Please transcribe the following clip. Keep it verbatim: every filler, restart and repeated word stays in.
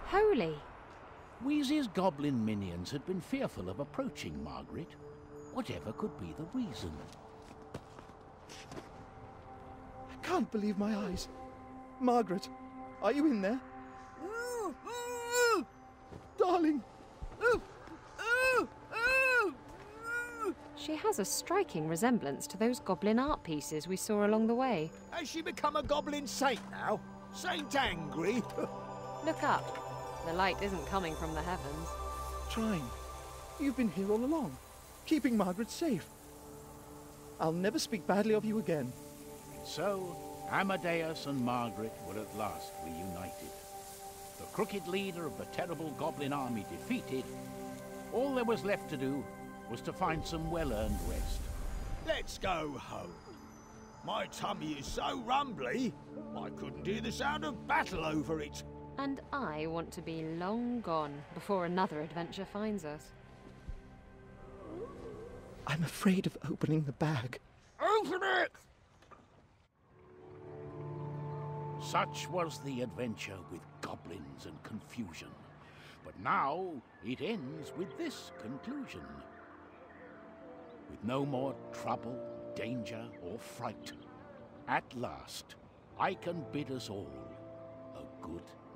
Holy! Wheezy's goblin minions had been fearful of approaching Margaret. Whatever could be the reason? I can't believe my eyes. Margaret, are you in there? Darling! She has a striking resemblance to those goblin art pieces we saw along the way. Has she become a goblin saint now? Saint Angry? Look up. The light isn't coming from the heavens. Trine, you've been here all along, keeping Margaret safe. I'll never speak badly of you again. So, Amadeus and Margaret were at last reunited. The crooked leader of the terrible goblin army defeated, all there was left to do was to find some well-earned rest. Let's go home. My tummy is so rumbly, I couldn't hear the sound of battle over it. And I want to be long gone before another adventure finds us. I'm afraid of opening the bag. Open it! Such was the adventure with goblins and confusion. But now it ends with this conclusion. With no more trouble, danger, or fright, at last I can bid us all a good